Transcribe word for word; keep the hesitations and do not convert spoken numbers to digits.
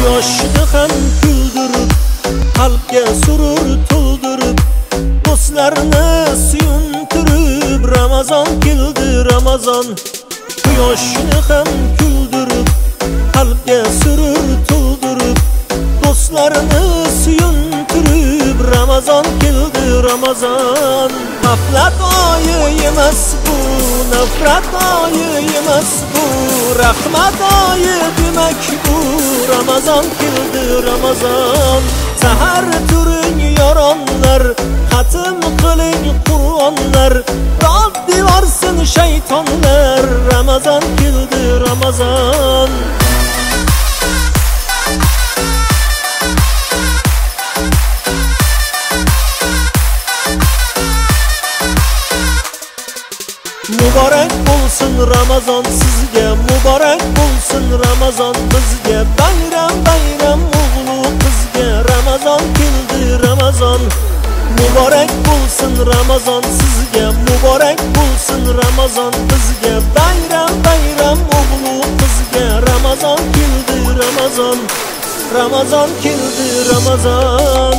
Quyoshni ham kuldirib, qalbga surur to'ldirib, do'stlarni suyuntirib, Ramazon keldi Ramazon. Quyoshni ham kuldirib, qalbga surur to'ldirib, do'stlarni suyuntirib, Ramazon keldi Ramazon. G'aflat oyi emas bu, nafrat oyi emas bu, rahmat oyi demak bu. Ramazon keldi Ramazon. Sahar turing yoronlar, xatm qiling Qur'onlar, Rob devorsin shaytonlar. Ramazon keldi Ramazon. Muborak bo'lsin Ramazon sizga, muborak bo'lsin Ramazon bizga. Bayram bayram o'g'lu qizga, Ramazon keldi Ramazon. Muborak bo'lsin Ramazon sizga, muborak bo'lsin Ramazon bizga. Bayram bayram o'g'lu qizga, Ramazon keldi Ramazon. Ramazon keldi Ramazon.